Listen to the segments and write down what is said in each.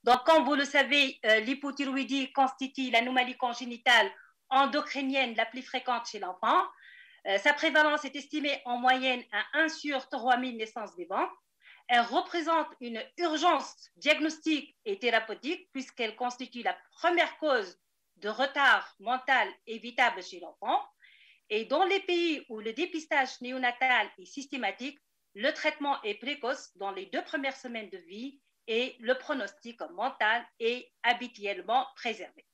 Donc, comme vous le savez, l'hypothyroïdie constitue l'anomalie congénitale endocrinienne la plus fréquente chez l'enfant. Sa prévalence est estimée en moyenne à 1 sur 3000 naissances vivantes. Elle représente une urgence diagnostique et thérapeutique puisqu'elle constitue la première cause de retard mental évitable chez l'enfant. Et dans les pays où le dépistage néonatal est systématique, le traitement est précoce dans les 2 premières semaines de vie et le pronostic mental est habituellement préservé.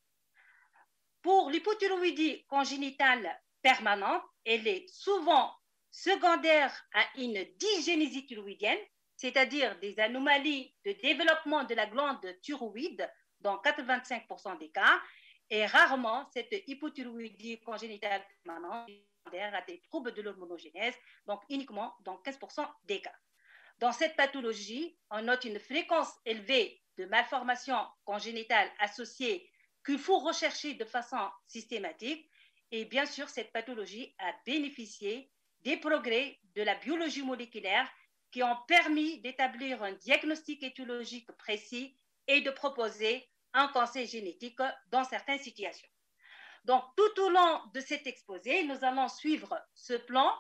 Pour l'hypothyroïdie congénitale permanente, elle est souvent secondaire à une dysgénésie thyroïdienne, c'est-à-dire des anomalies de développement de la glande thyroïde dans 85% des cas, et rarement cette hypothyroïdie congénitale permanente est secondaire à des troubles de l'hormonogénèse, donc uniquement dans 15% des cas. Dans cette pathologie, on note une fréquence élevée de malformations congénitales associées qu'il faut rechercher de façon systématique. Et bien sûr, cette pathologie a bénéficié des progrès de la biologie moléculaire qui ont permis d'établir un diagnostic étiologique précis et de proposer un conseil génétique dans certaines situations. Donc, tout au long de cet exposé, nous allons suivre ce plan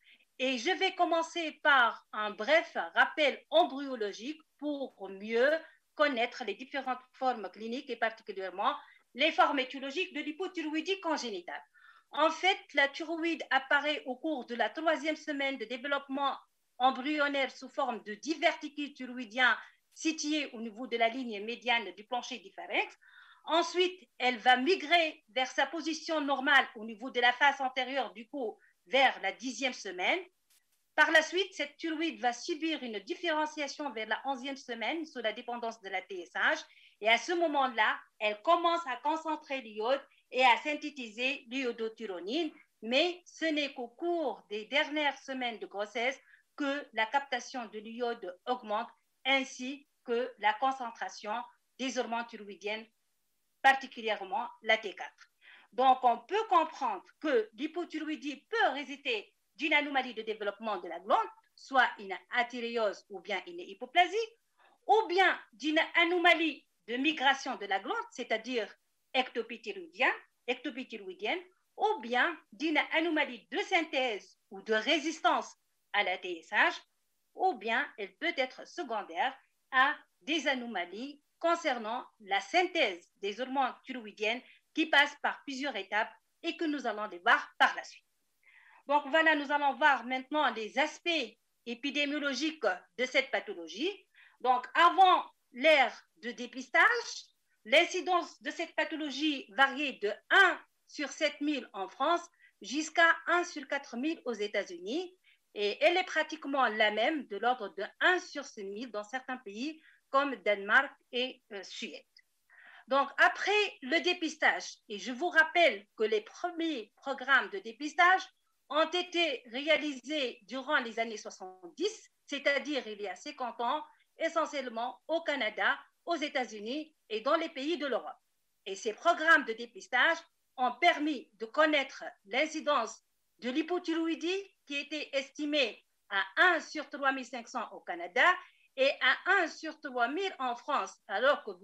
et je vais commencer par un bref rappel embryologique pour mieux connaître les différentes formes cliniques et particulièrement les formes étiologiques de l'hypothyroïdie congénitale. En fait, la thyroïde apparaît au cours de la 3e semaine de développement embryonnaire sous forme de diverticules thyroïdiens situés au niveau de la ligne médiane du plancher du pharynx. Ensuite, elle va migrer vers sa position normale au niveau de la face antérieure du cou vers la 10e semaine. Par la suite, cette thyroïde va subir une différenciation vers la 11e semaine sous la dépendance de la TSH. Et à ce moment-là, elle commence à concentrer l'iode et à synthétiser l'iodothyronine. Mais ce n'est qu'au cours des dernières semaines de grossesse que la captation de l'iode augmente, ainsi que la concentration des hormones thyroïdiennes, particulièrement la T4. Donc, on peut comprendre que l'hypothyroïdie peut résulter d'une anomalie de développement de la glande, soit une athyréose ou bien une hypoplasie, ou bien d'une anomalie de migration de la glande, c'est-à-dire ectopie thyroïdienne, ou bien d'une anomalie de synthèse ou de résistance à la TSH, ou bien elle peut être secondaire à des anomalies concernant la synthèse des hormones thyroïdiennes qui passent par plusieurs étapes et que nous allons les voir par la suite. Donc voilà, nous allons voir maintenant les aspects épidémiologiques de cette pathologie. Donc avant l'ère de dépistage, l'incidence de cette pathologie variait de 1 sur 7000 en France jusqu'à 1 sur 4000 aux États-Unis. Et elle est pratiquement la même, de l'ordre de 1 sur 6000 dans certains pays comme Danemark et Suède. Donc, après le dépistage, et je vous rappelle que les premiers programmes de dépistage ont été réalisés durant les années 70, c'est-à-dire il y a 50 ans, essentiellement au Canada, aux États-Unis et dans les pays de l'Europe. Et ces programmes de dépistage ont permis de connaître l'incidence de l'hypothyroïdie qui était estimée à 1 sur 3500 au Canada et à 1 sur 3000 en France, alors que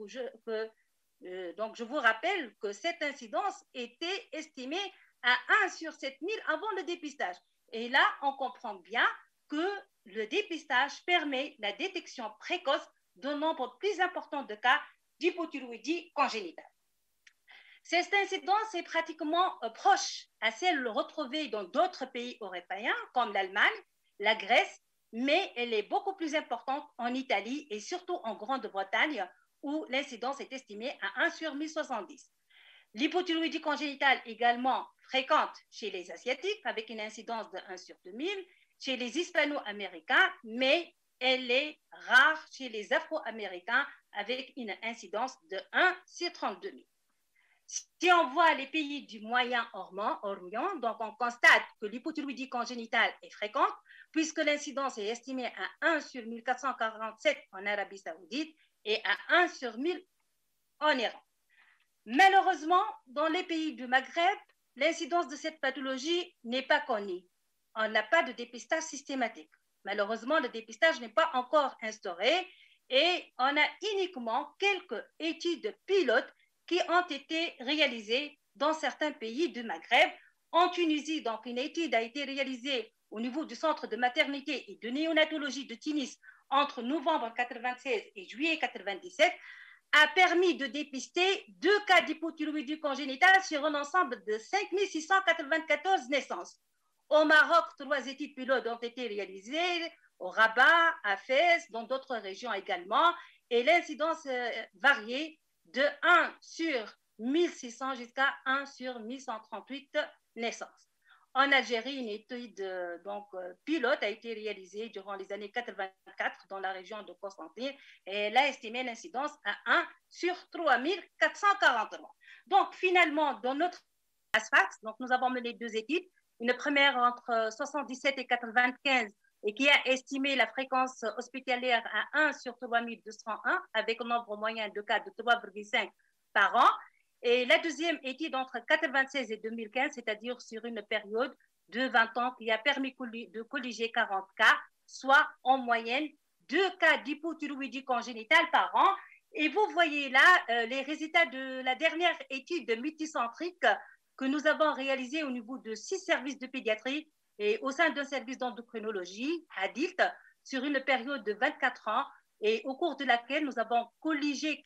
donc je vous rappelle que cette incidence était estimée à 1 sur 7000 avant le dépistage. Et là, on comprend bien que le dépistage permet la détection précoce d'un nombre plus important de cas d'hypothyroïdie congénitale. Cette incidence est pratiquement proche à celle retrouvée dans d'autres pays européens comme l'Allemagne, la Grèce, mais elle est beaucoup plus importante en Italie et surtout en Grande-Bretagne où l'incidence est estimée à 1 sur 1070. L'hypothyroïdie congénitale également fréquente chez les Asiatiques avec une incidence de 1 sur 2000, chez les Hispano-Américains, mais elle est rare chez les Afro-Américains avec une incidence de 1 sur 32 000. Si on voit les pays du Moyen-Orient, donc on constate que l'hypothyroïdie congénitale est fréquente puisque l'incidence est estimée à 1 sur 1447 en Arabie Saoudite et à 1 sur 1000 en Iran. Malheureusement, dans les pays du Maghreb, l'incidence de cette pathologie n'est pas connue. On n'a pas de dépistage systématique. Malheureusement, le dépistage n'est pas encore instauré Et on a uniquement quelques études pilotes qui ont été réalisées dans certains pays du Maghreb. En Tunisie, donc, une étude a été réalisée au niveau du centre de maternité et de néonatologie de Tunis entre novembre 1996 et juillet 1997, a permis de dépister 2 cas d'hypothyroïdie congénitale sur un ensemble de 5 694 naissances. Au Maroc, 3 études pilotes ont été réalisées, au Rabat, à Fès, dans d'autres régions également, et l'incidence variait de 1 sur 1600 jusqu'à 1 sur 1138 naissances. En Algérie, une étude pilote a été réalisée durant les années 84 dans la région de Constantine et elle a estimé l'incidence à 1 sur 3443. Donc, finalement, dans notre ASFAX, donc nous avons mené 2 études, une première entre 77 et 95 et qui a estimé la fréquence hospitalière à 1 sur 3201 avec un nombre moyen de cas de 3,5 par an. Et la deuxième étude entre 1996 et 2015, c'est-à-dire sur une période de 20 ans qui a permis de colliger 40 cas, soit en moyenne 2 cas d'hypothyroïdie congénitale par an. Et vous voyez là les résultats de la dernière étude multicentrique que nous avons réalisée au niveau de 6 services de pédiatrie et au sein d'un service d'endocrinologie adulte sur une période de 24 ans et au cours de laquelle nous avons colligé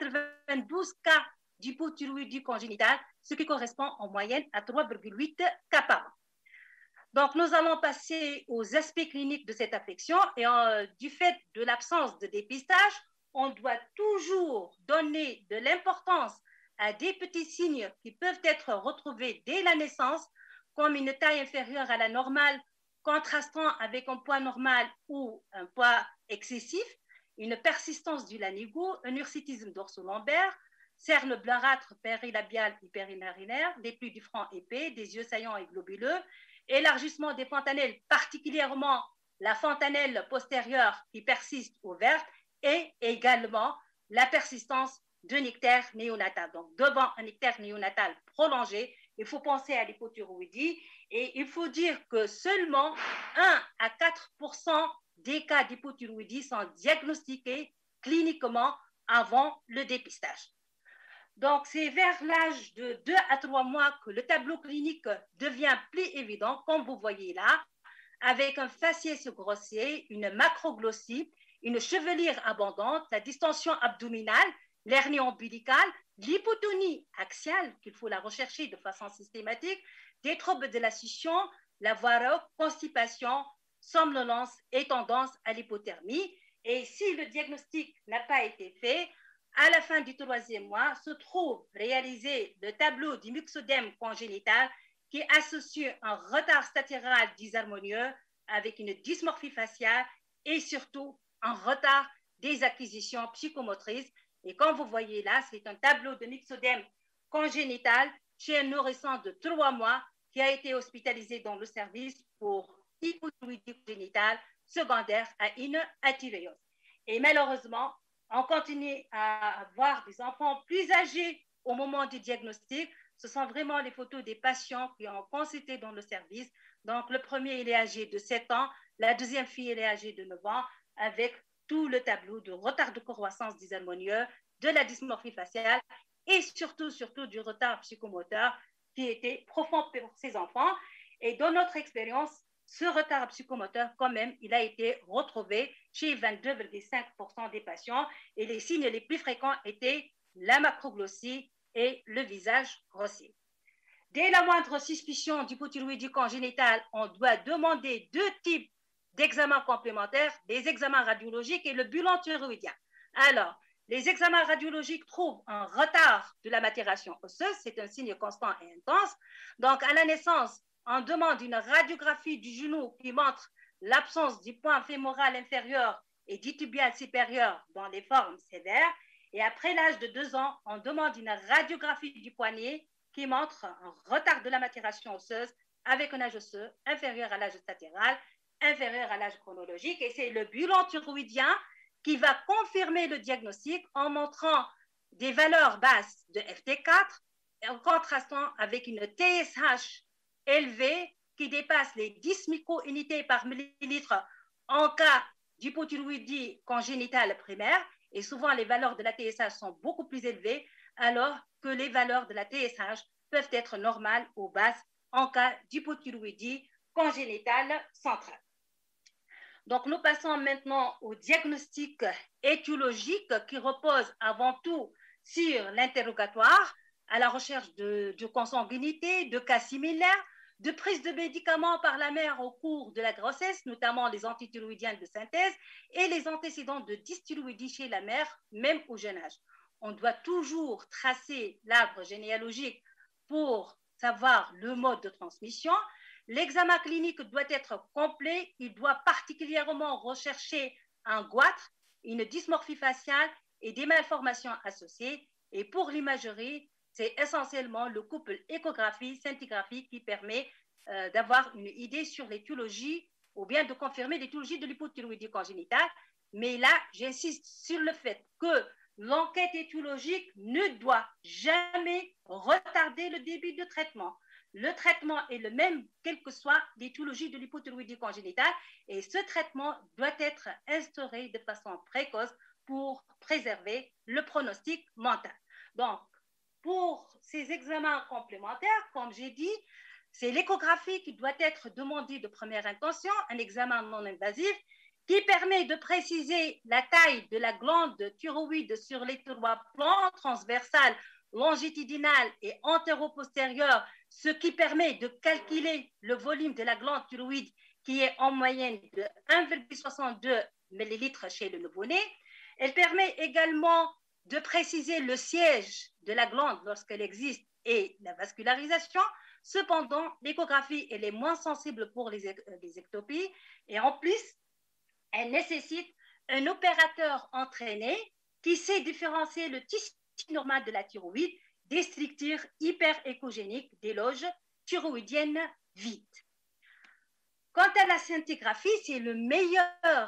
92 cas d'hypothyroïdie congénitale, ce qui correspond en moyenne à 3,8 cas par an. Donc, nous allons passer aux aspects cliniques de cette affection et du fait de l'absence de dépistage, on doit toujours donner de l'importance à des petits signes qui peuvent être retrouvés dès la naissance, comme une taille inférieure à la normale, contrastant avec un poids normal ou un poids excessif, une persistance du lanigo, un hirsutisme dorso-lombaire, cernes blanchâtres périlabiales et périnarinaires, des plis du front épais, des yeux saillants et globuleux, élargissement des fontanelles, particulièrement la fontanelle postérieure qui persiste ouverte, et également la persistance de nictère néonatal. Donc, devant un nictère néonatal prolongé, il faut penser à l'hypothyroïdie et il faut dire que seulement 1 à 4% des cas d'hypothyroïdie sont diagnostiqués cliniquement avant le dépistage. Donc, c'est vers l'âge de 2 à 3 mois que le tableau clinique devient plus évident, comme vous voyez là, avec un faciès grossier, une macroglossie, une chevelure abondante, la distension abdominale, l'hernie ombilicale, l'hypotonie axiale, qu'il faut la rechercher de façon systématique, des troubles de la succion, la voie rauque, constipation, somnolence et tendance à l'hypothermie. Et si le diagnostic n'a pas été fait, à la fin du 3e mois, se trouve réalisé le tableau du myxodème congénital qui associe un retard statéral disharmonieux avec une dysmorphie faciale et surtout un retard des acquisitions psychomotrices. Et comme vous voyez là, c'est un tableau de myxodème congénital chez un nourrisson de 3 mois qui a été hospitalisé dans le service pour hypothyroïdie congénitale secondaire à une athyréose. Et malheureusement, on continue à avoir des enfants plus âgés au moment du diagnostic. Ce sont vraiment les photos des patients qui ont consulté dans le service. Donc, le premier, il est âgé de 7 ans. La deuxième fille, elle est âgée de 9 ans avec tout le tableau de retard de croissance dysharmonieux, de la dysmorphie faciale et surtout du retard psychomoteur qui était profond pour ces enfants. Et dans notre expérience, ce retard psychomoteur, quand même, il a été retrouvé chez 22,5% des patients et les signes les plus fréquents étaient la macroglossie et le visage grossier. Dès la moindre suspicion d'hypothyroïdie congénitale, on doit demander 2 types d'examens complémentaires, des examens radiologiques et le bilan thyroïdien. Alors, les examens radiologiques trouvent un retard de la maturation osseuse, c'est un signe constant et intense. Donc, à la naissance, on demande une radiographie du genou qui montre l'absence du point fémoral inférieur et du tibial supérieur dans les formes sévères. Et après l'âge de 2 ans, on demande une radiographie du poignet qui montre un retard de la maturation osseuse avec un âge osseux inférieur à l'âge statéral, inférieur à l'âge chronologique. Et c'est le bilan thyroïdien qui va confirmer le diagnostic en montrant des valeurs basses de FT4 en contrastant avec une TSH élevée qui dépasse les 10 micro-unités par millilitre en cas d'hypothyroïdie congénitale primaire et souvent les valeurs de la TSH sont beaucoup plus élevées alors que les valeurs de la TSH peuvent être normales ou basses en cas d'hypothyroïdie congénitale centrale. Donc, nous passons maintenant au diagnostic étiologique qui repose avant tout sur l'interrogatoire à la recherche de consanguinité, de cas similaires, de prise de médicaments par la mère au cours de la grossesse, notamment les antithyroïdiens de synthèse et les antécédents de dysthyroïdie chez la mère, même au jeune âge. On doit toujours tracer l'arbre généalogique pour savoir le mode de transmission. L'examen clinique doit être complet, il doit particulièrement rechercher un goitre, une dysmorphie faciale et des malformations associées. Et pour l'imagerie, c'est essentiellement le couple échographie-scintigraphie qui permet d'avoir une idée sur l'étiologie ou bien de confirmer l'étiologie de l'hypothyroïdie congénitale. Mais là, j'insiste sur le fait que l'enquête étiologique ne doit jamais retarder le début de traitement. Le traitement est le même, quelle que soit l'étiologie de l'hypothyroïdie congénitale, et ce traitement doit être instauré de façon précoce pour préserver le pronostic mental. Donc, pour ces examens complémentaires, comme j'ai dit, c'est l'échographie qui doit être demandée de première intention, un examen non invasif qui permet de préciser la taille de la glande thyroïde sur les trois plans transversal, longitudinal et antéro-postérieur, ce qui permet de calculer le volume de la glande thyroïde qui est en moyenne de 1,62 ml chez le nouveau-né. Elle permet également de préciser le siège de la glande lorsqu'elle existe et la vascularisation. Cependant, l'échographie elle est moins sensible pour les ectopies et en plus, elle nécessite un opérateur entraîné qui sait différencier le tissu normal de la thyroïde des structures hyperéchogéniques des loges thyroïdiennes vides. Quant à la scintigraphie, c'est le meilleur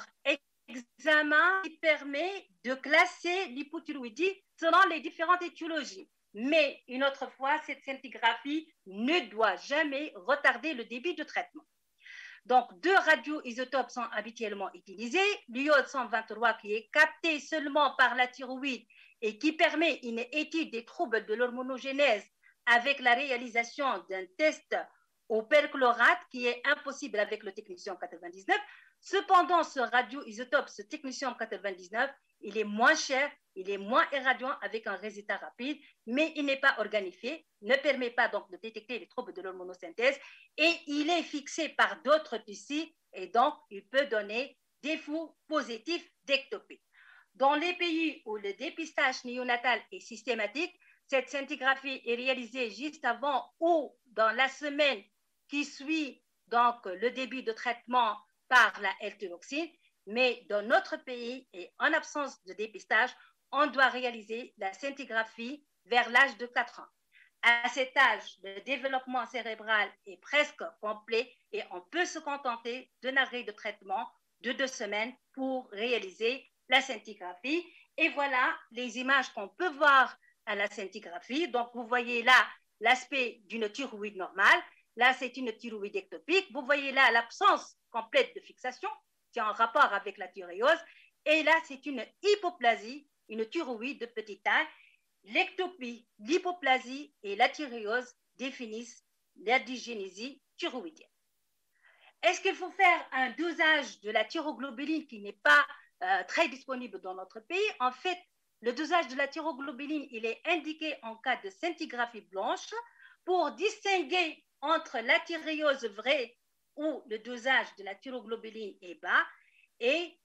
examen qui permet de classer l'hypothyroïdie selon les différentes étiologies. Mais une autre fois, cette scintigraphie ne doit jamais retarder le début de traitement. Donc, deux radioisotopes sont habituellement utilisés. L'iode 123 qui est capté seulement par la thyroïde et qui permet une étude des troubles de l'hormonogénèse avec la réalisation d'un test au perchlorate qui est impossible avec le technetium 99. Cependant, ce radioisotope, ce technetium 99, il est moins cher, il est moins irradiant avec un résultat rapide, mais il n'est pas organifié, ne permet pas donc de détecter les troubles de l'hormonosynthèse et il est fixé par d'autres tissus et donc il peut donner des faux positifs d'ectopie. Dans les pays où le dépistage néonatal est systématique, cette scintigraphie est réalisée juste avant ou dans la semaine qui suit donc le début de traitement par la L-thyroxine, mais dans notre pays et en absence de dépistage, on doit réaliser la scintigraphie vers l'âge de 4 ans. À cet âge, le développement cérébral est presque complet et on peut se contenter d'un arrêt de traitement de 2 semaines pour réaliser la scintigraphie. Et voilà les images qu'on peut voir à la scintigraphie. Donc, vous voyez là l'aspect d'une thyroïde normale. Là, c'est une thyroïde ectopique. Vous voyez là l'absence complète de fixation qui est en rapport avec la thyréose. Et là, c'est une hypoplasie, une thyroïde de petite taille. L'ectopie, l'hypoplasie et la thyréose définissent la dysgénésie thyroïdienne. Est-ce qu'il faut faire un dosage de la thyroglobuline qui n'est pas très disponible dans notre pays? En fait, le dosage de la thyroglobuline, il est indiqué en cas de scintigraphie blanche pour distinguer entre la thyréose vraie où le dosage de la thyroglobuline est bas et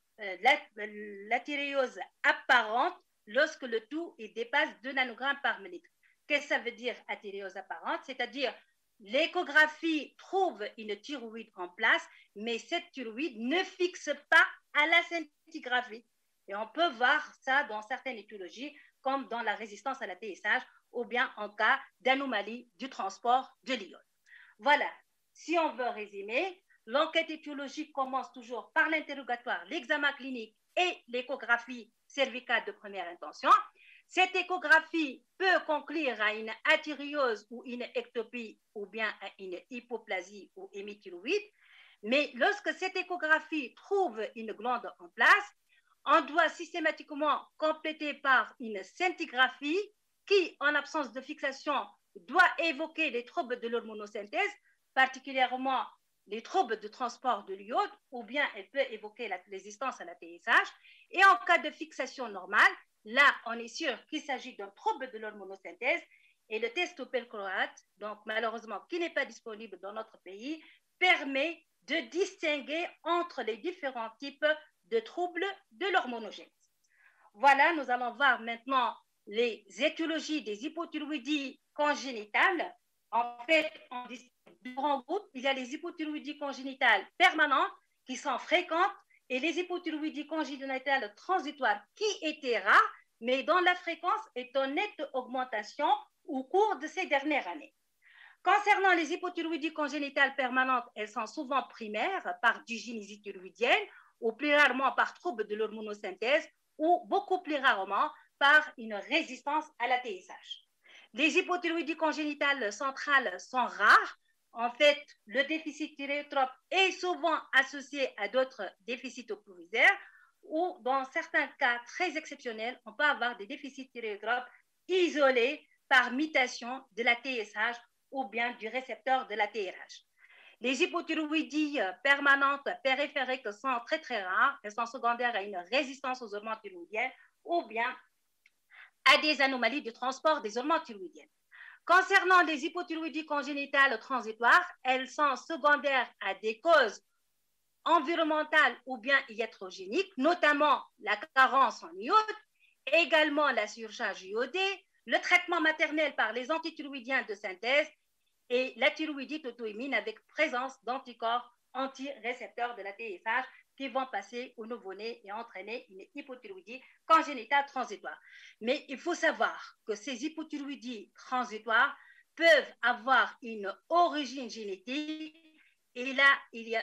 la thyréose apparente lorsque le tout dépasse 2 nanogrammes par millilitre. Qu'est-ce que ça veut dire athyréose apparente? C'est-à-dire l'échographie trouve une thyroïde en place, mais cette thyroïde ne fixe pas à la scintigraphie. Et on peut voir ça dans certaines étiologies, comme dans la résistance à la TSH, ou bien en cas d'anomalie du transport de l'iode. Voilà, si on veut résumer, l'enquête étiologique commence toujours par l'interrogatoire, l'examen clinique et l'échographie cervicale de première intention. Cette échographie peut conclure à une athyréose ou une ectopie ou bien à une hypoplasie ou hémithyroïde, Mais lorsque cette échographie trouve une glande en place, on doit systématiquement compléter par une scintigraphie qui, en absence de fixation, doit évoquer les troubles de l'hormonosynthèse, particulièrement les troubles de transport de l'iode, ou bien elle peut évoquer la résistance à la TSH. Et en cas de fixation normale, là, on est sûr qu'il s'agit d'un trouble de l'hormonosynthèse. Et le test topelcroate, donc malheureusement qui n'est pas disponible dans notre pays, permet de distinguer entre les différents types de troubles de l'hormonogène. Voilà, nous allons voir maintenant les étiologies des hypothyroïdies congénitales. En fait, on distingue deux grands groupes. Il y a les hypothyroïdies congénitales permanentes qui sont fréquentes et les hypothyroïdies congénitales transitoires qui étaient rares, mais dont la fréquence est en nette augmentation au cours de ces dernières années. Concernant les hypothyroïdies congénitales permanentes, elles sont souvent primaires par dysgénésie thyroïdienne ou plus rarement par trouble de l'hormonosynthèse ou beaucoup plus rarement par une résistance à la TSH. Les hypothyroïdies congénitales centrales sont rares. En fait, le déficit thyréotrope est souvent associé à d'autres déficits ovovisaires ou dans certains cas très exceptionnels, on peut avoir des déficits thyréotropes isolés par mutation de la TSH ou bien du récepteur de la TRH. Les hypothyroïdies permanentes périphériques sont très très rares. Elles sont secondaires à une résistance aux hormones thyroïdiennes ou bien à des anomalies de transport des hormones thyroïdiennes. Concernant les hypothyroïdies congénitales transitoires, elles sont secondaires à des causes environnementales ou bien iatrogéniques, notamment la carence en iode, également la surcharge iodée, le traitement maternel par les antithyroïdiens de synthèse et la thyroïdite auto-immune avec présence d'anticorps anti-récepteurs de la TSH qui vont passer au nouveau-né et entraîner une hypothyroïdie congénitale transitoire. Mais il faut savoir que ces hypothyroïdies transitoires peuvent avoir une origine génétique et là,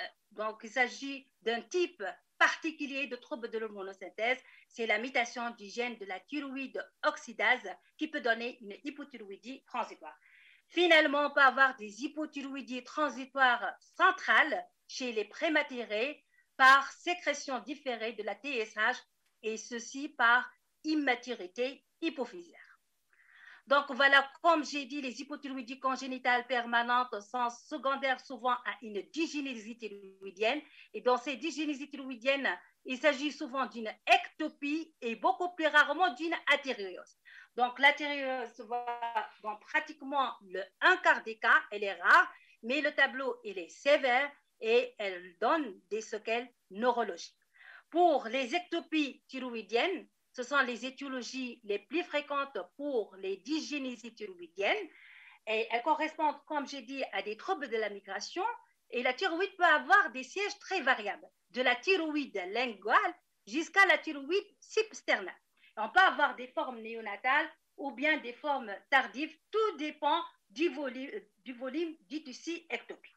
il s'agit d'un type particulier de trouble de l'hormonosynthèse, c'est la mutation du gène de la thyroïde oxydase qui peut donner une hypothyroïdie transitoire. Finalement, on peut avoir des hypothyroïdies transitoires centrales chez les prématurés par sécrétion différée de la TSH et ceci par immaturité hypophysaire. Donc voilà, comme j'ai dit, les hypothyroïdies congénitales permanentes sont secondaires souvent à une dysgénésie thyroïdienne. Et dans ces dysgénésies thyroïdiennes, il s'agit souvent d'une ectopie et beaucoup plus rarement d'une athyréose. Donc l'athyréose dans pratiquement le 1/4 des cas, elle est rare, mais le tableau il est sévère et elle donne des séquelles neurologiques. Pour les ectopies thyroïdiennes, ce sont les étiologies les plus fréquentes pour les dysgénésies thyroïdiennes et elles correspondent, comme j'ai dit, à des troubles de la migration et la thyroïde peut avoir des sièges très variables, de la thyroïde linguale jusqu'à la thyroïde substernale. On peut avoir des formes néonatales ou bien des formes tardives, tout dépend du volume du tissu ectopique.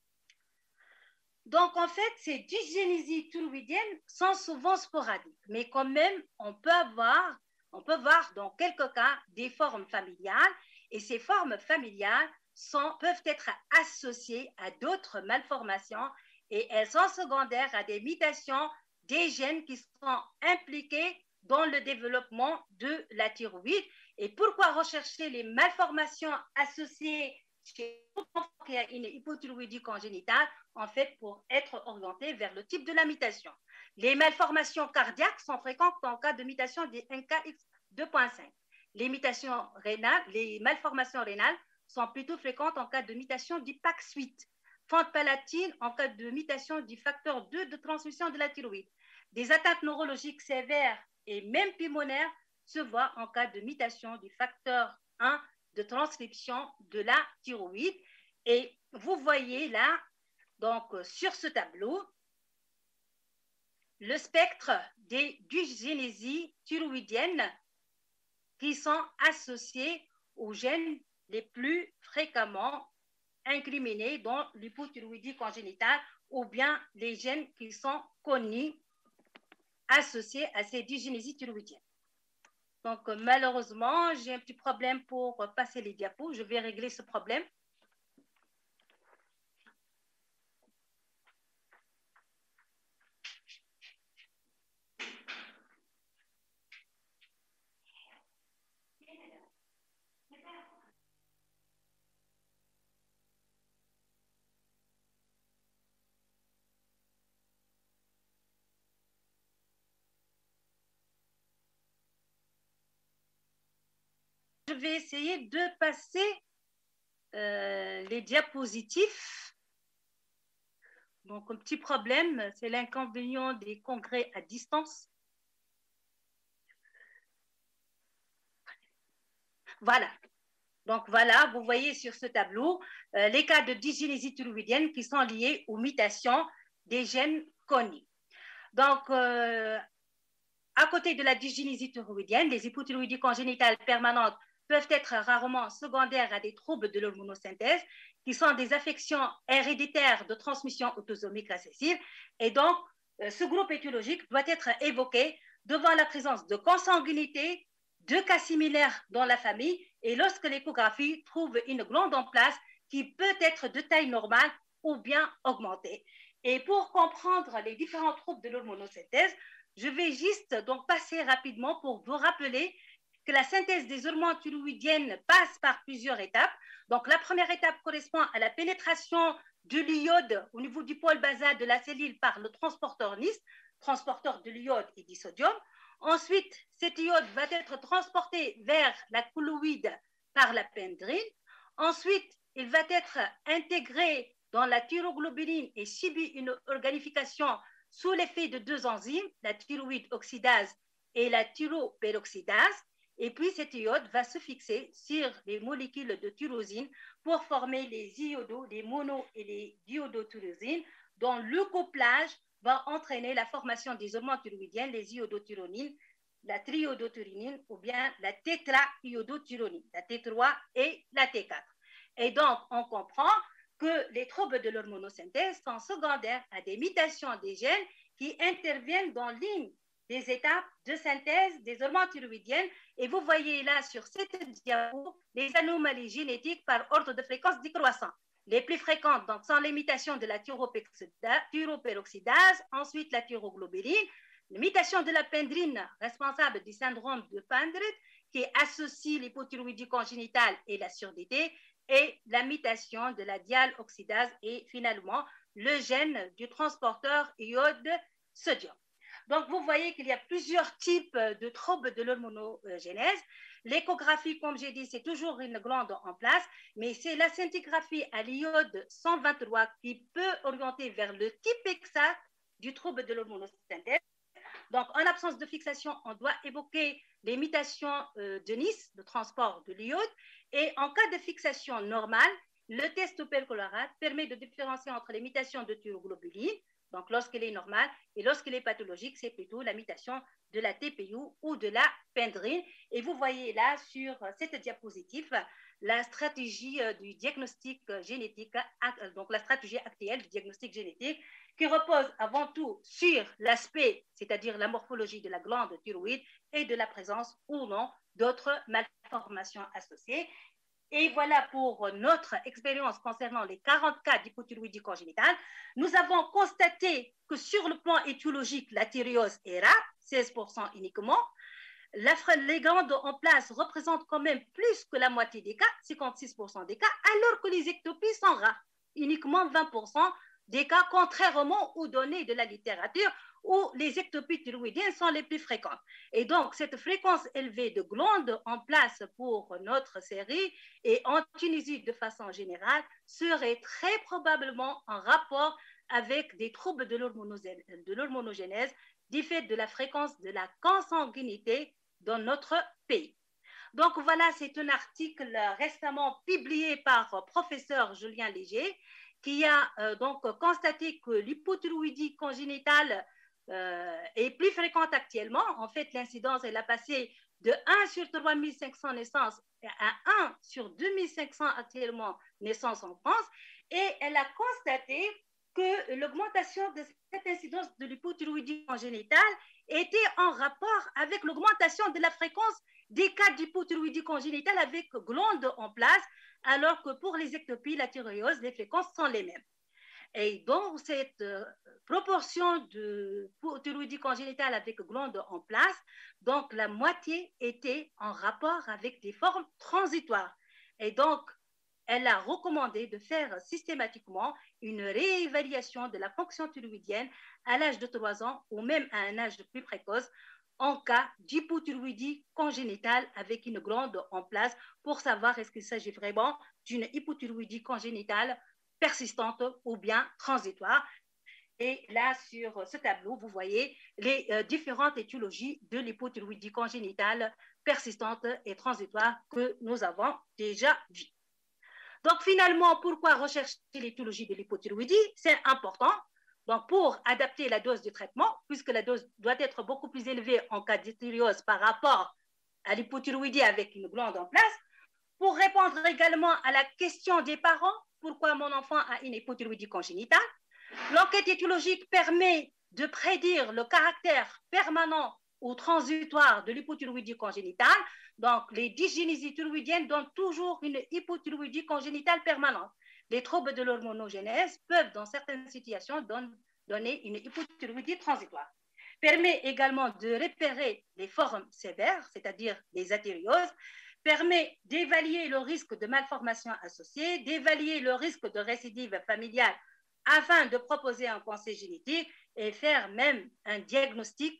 Donc, en fait, ces dysgénésies thyroïdiennes sont souvent sporadiques, mais quand même, on peut voir dans quelques cas des formes familiales, et ces formes familiales peuvent être associées à d'autres malformations, et elles sont secondaires à des mutations des gènes qui sont impliqués dans le développement de la thyroïde. Et pourquoi rechercher les malformations associées chez l'enfant qui a une hypothyroïdie congénitale, en fait, pour être orienté vers le type de la mutation. Les malformations cardiaques sont fréquentes en cas de mutation des NKX2.5. Les malformations rénales sont plutôt fréquentes en cas de mutation du PAX8. Fente palatine en cas de mutation du facteur 2 de transmission de la thyroïde. Des atteintes neurologiques sévères et même pulmonaires se voient en cas de mutation du facteur 1 de transcription de la thyroïde. Et vous voyez là, donc sur ce tableau, le spectre des dysgénésies thyroïdiennes qui sont associées aux gènes les plus fréquemment incriminés dans l'hypothyroïdie congénitale ou bien les gènes qui sont connus associés à ces dysgénésies thyroïdiennes. Donc, malheureusement, j'ai un petit problème pour passer les diapos. Je vais régler ce problème. vais essayer de passer les diapositives. Donc, un petit problème, c'est l'inconvénient des congrès à distance. Voilà. Donc, voilà, vous voyez sur ce tableau les cas de dysgénésie thyroïdienne qui sont liés aux mutations des gènes connus. Donc, à côté de la dysgénésie thyroïdienne, les hypothyroïdies congénitales permanentes peuvent être rarement secondaires à des troubles de l'hormonosynthèse, qui sont des affections héréditaires de transmission autosomique récessive. Et donc, ce groupe étiologique doit être évoqué devant la présence de consanguinité, de cas similaires dans la famille, et lorsque l'échographie trouve une glande en place qui peut être de taille normale ou bien augmentée. Et pour comprendre les différents troubles de l'hormonosynthèse, je vais juste donc passer rapidement pour vous rappeler que la synthèse des hormones thyroïdiennes passe par plusieurs étapes. Donc, la première étape correspond à la pénétration de l'iode au niveau du pôle basal de la cellule par le transporteur NIS, transporteur de l'iode et du sodium. Ensuite, cet iode va être transporté vers la colloïde par la pendrine. Ensuite, il va être intégré dans la thyroglobuline et subit une organification sous l'effet de deux enzymes, la thyroïde oxydase et la thyroperoxydase. Et puis, cet iode va se fixer sur les molécules de tyrosine pour former les iodos, les mono- et les diodotyrosines, dont le couplage va entraîner la formation des hormones thyroïdiennes, les iodotyronines, la triiodotyronine ou bien la tétraiodotyronine, la T3 et la T4. Et donc, on comprend que les troubles de l'hormonosynthèse sont secondaires à des mutations des gènes qui interviennent dans l'une des étapes de synthèse des hormones thyroïdiennes. Et vous voyez là sur cette diapo les anomalies génétiques par ordre de fréquence décroissant. Les plus fréquentes donc, sont les mutations de la thyroperoxydase, ensuite la thyroglobuline, la mutation de la pendrine responsable du syndrome de Pendred qui associe l'hypothyroïdie congénitale et la surdité, et la mutation de la dialoxydase et finalement le gène du transporteur iode sodium. Donc, vous voyez qu'il y a plusieurs types de troubles de l'hormonogénèse. L'échographie, comme j'ai dit, c'est toujours une glande en place, mais c'est la scintigraphie à l'iode 123 qui peut orienter vers le type exact du trouble de l'hormonosynthèse. Donc, en absence de fixation, on doit évoquer les mutations de Nice, de transport de l'iode, et en cas de fixation normale, le test percolorate permet de différencier entre les mutations de thyroglobuline, donc lorsqu'elle est normale, et lorsqu'elle est pathologique, c'est plutôt la mutation de la TPU ou de la pendrine. Et vous voyez là sur cette diapositive la stratégie du diagnostic génétique, donc la stratégie actuelle du diagnostic génétique, qui repose avant tout sur l'aspect, c'est-à-dire la morphologie de la glande thyroïde et de la présence ou non d'autres malformations associées. Et voilà pour notre expérience concernant les 40 cas d'hypothyroïdie congénitale. Nous avons constaté que sur le plan étiologique, la thyréose est rare, 16% uniquement. Les glandes en place représentent quand même plus que la moitié des cas, 56% des cas, alors que les ectopies sont rares, uniquement 20% des cas, contrairement aux données de la littérature où les ectopies thyroïdiennes sont les plus fréquentes. Et donc, cette fréquence élevée de glandes en place pour notre série et en Tunisie de façon générale serait très probablement en rapport avec des troubles de l'hormonogénèse du fait de la fréquence de la consanguinité dans notre pays. Donc voilà, c'est un article récemment publié par professeur Julien Léger qui a donc constaté que l'hypothyroïdie congénitale est plus fréquente actuellement. En fait, l'incidence, elle a passé de 1 sur 3500 naissances à 1 sur 2500 actuellement naissances en France. Et elle a constaté que l'augmentation de cette incidence de l'hypothyroïdie congénitale était en rapport avec l'augmentation de la fréquence des cas d'hypothyroïdie congénitale avec glande en place, alors que pour les ectopies, la thyréose, les fréquences sont les mêmes. Et dans cette proportion de thyroïdie congénitale avec glande en place, donc la moitié était en rapport avec des formes transitoires. Et donc, elle a recommandé de faire systématiquement une réévaluation de la fonction thyroïdienne à l'âge de 3 ans ou même à un âge plus précoce en cas d'hypothyroïdie congénitale avec une glande en place pour savoir est-ce qu'il s'agit vraiment d'une hypothyroïdie congénitale persistante ou bien transitoire. Et là, sur ce tableau, vous voyez les différentes étiologies de l'hypothyroïdie congénitale persistante et transitoire que nous avons déjà vues. Donc, finalement, pourquoi rechercher l'étiologie de l'hypothyroïdie? C'est important. Donc, pour adapter la dose de traitement, puisque la dose doit être beaucoup plus élevée en cas d'hypothyréose par rapport à l'hypothyroïdie avec une glande en place, pour répondre également à la question des parents, pourquoi mon enfant a une hypothyroïdie congénitale? L'enquête étiologique permet de prédire le caractère permanent ou transitoire de l'hypothyroïdie congénitale. Donc, les dysgénésies thyroïdiennes donnent toujours une hypothyroïdie congénitale permanente. Les troubles de l'hormonogénèse peuvent, dans certaines situations, donner une hypothyroïdie transitoire. Permet également de repérer les formes sévères, c'est-à-dire les athérioses, permet d'évaluer le risque de malformation associée, d'évaluer le risque de récidive familiale afin de proposer un conseil génétique et faire même un diagnostic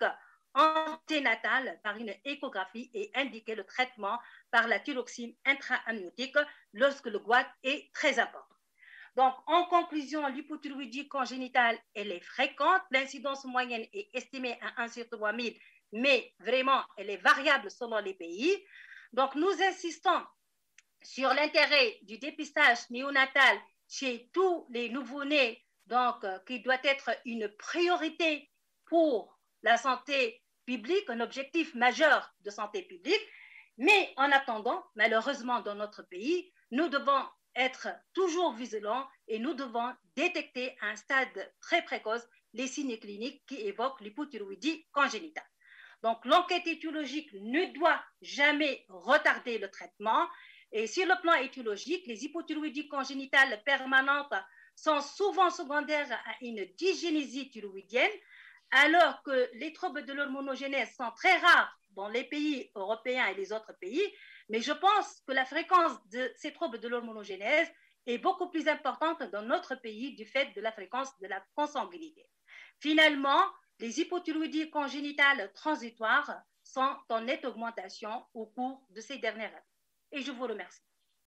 anténatal par une échographie et indiquer le traitement par la thyroxine intra-amniotique lorsque le goitre est très important. Donc, en conclusion, l'hypothyroïdie congénitale, elle est fréquente. L'incidence moyenne est estimée à 1 sur 3000, mais vraiment, elle est variable selon les pays. Donc, nous insistons sur l'intérêt du dépistage néonatal chez tous les nouveau-nés, donc qui doit être une priorité pour la santé publique, un objectif majeur de santé publique. Mais en attendant, malheureusement, dans notre pays, nous devons être toujours vigilants et nous devons détecter à un stade très précoce les signes cliniques qui évoquent l'hypothyroïdie congénitale. Donc, l'enquête étiologique ne doit jamais retarder le traitement. Et sur le plan étiologique, les hypothyroïdies congénitales permanentes sont souvent secondaires à une dysgénésie thyroïdienne, alors que les troubles de l'hormonogénèse sont très rares dans les pays européens et les autres pays. Mais je pense que la fréquence de ces troubles de l'hormonogénèse est beaucoup plus importante dans notre pays du fait de la fréquence de la consanguinité. Finalement, les hypothyroïdies congénitales transitoires sont en nette augmentation au cours de ces dernières années. Et je vous remercie.